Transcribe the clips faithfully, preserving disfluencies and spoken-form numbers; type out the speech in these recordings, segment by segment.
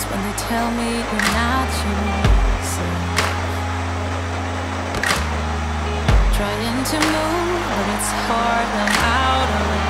when they tell me you're not yourself. Trying to move, but it's hard, I'm out of it.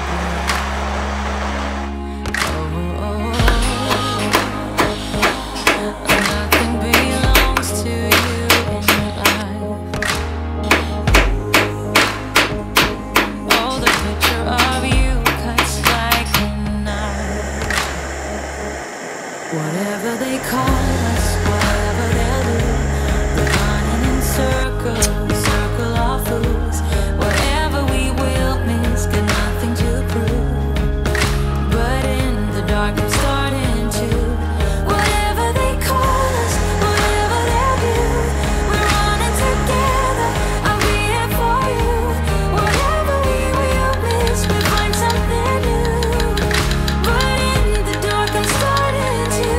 Whatever they call us, whatever they'll do, we're running in circles, circle of fools. Whatever we will miss, got nothing to prove. But in the dark I'm starting to. Whatever they call us, whatever they'll do, we're running together, I'll be here for you. Whatever we will miss, we'll find something new. But in the dark I'm starting to.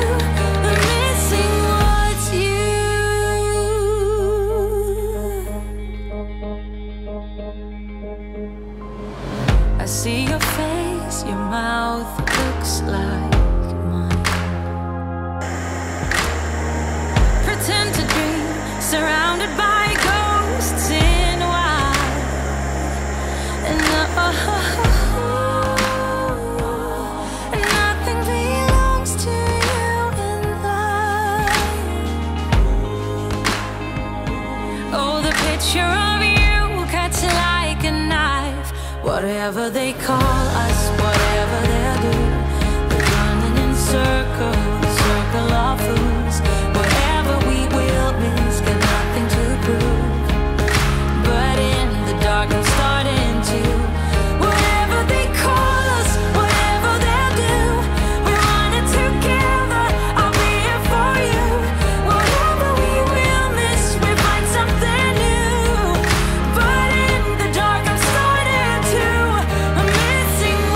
I see your face, your mouth looks like mine. Pretend to dream, surrounded by ghosts in white. And oh, nothing belongs to you in life. Oh, the picture of you cuts like a knife. Whatever they call us, whatever they'll do, we're running in circles, circle of fools. Whatever we will miss, got nothing to prove. But in the dark I'm starting to. Whatever they call us, whatever they'll do, we're running together, I'll be here for you. Whatever we will miss, we find something new. But in the dark I'm starting to. I'm missing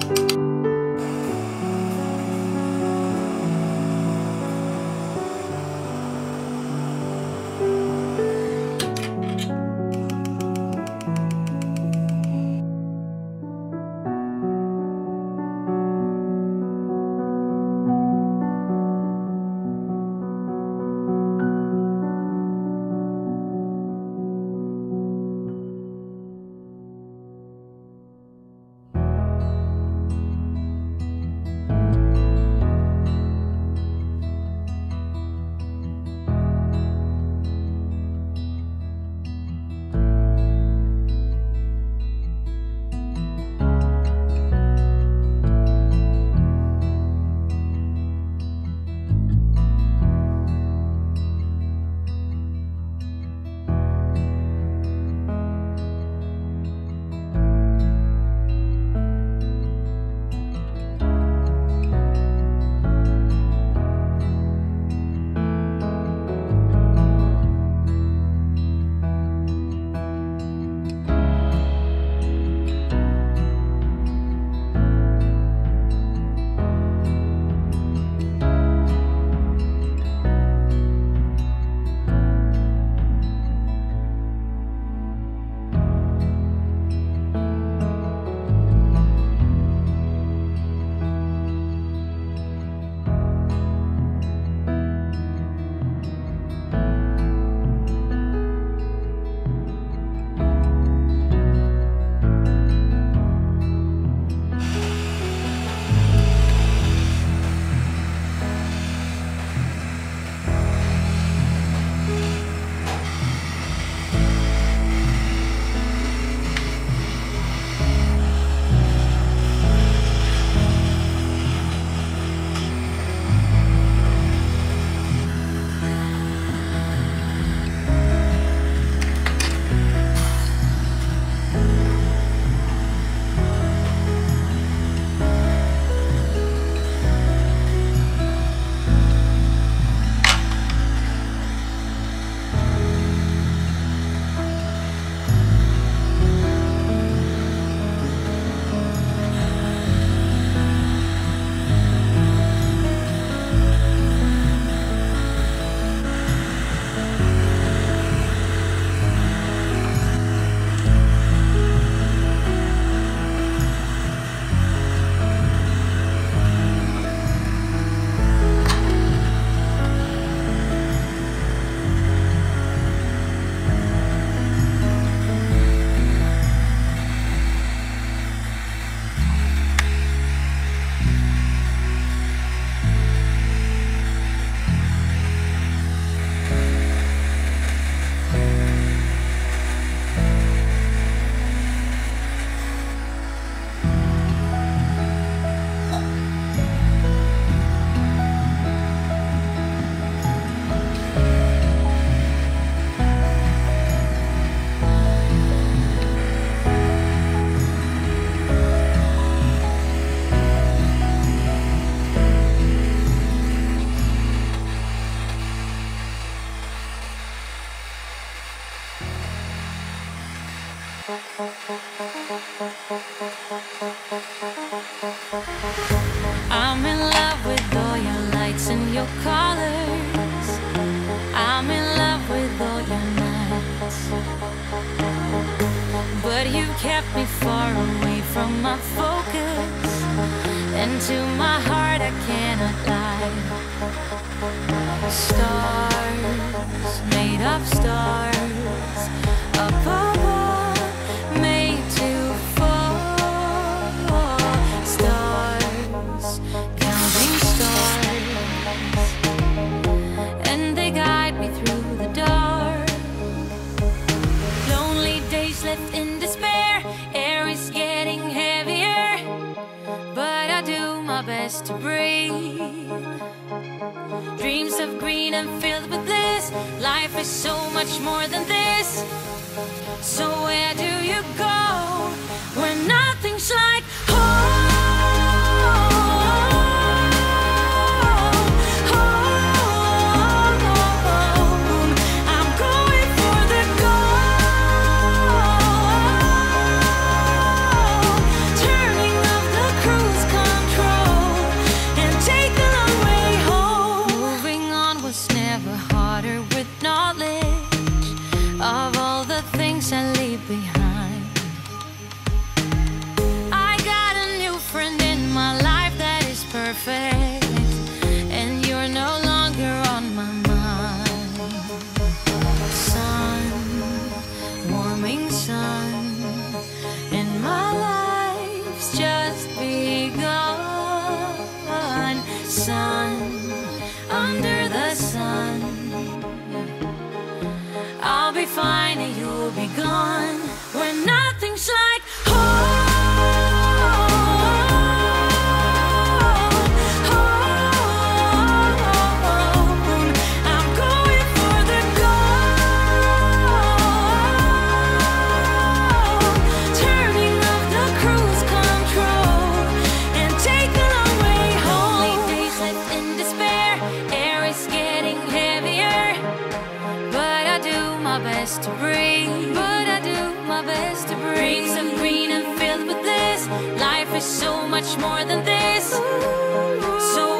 I'm in love with all your lights and your colors. I'm in love with all your nights. But you kept me far away from my focus, and to my heart I cannot lie. Stars, made of stars, up above, made to fall. Stars, counting stars, and they guide me through the dark. Lonely days left in despair, air is getting heavier, but I do my best to breathe. Dreams of green and filled with bliss. Life is so much more than this. So where do you go when nothing's like home? I'm going for the gold, turning off the cruise. best to breathe, but I do my best to breathe. Dreams of green and filled with this. Life is so much more than this. So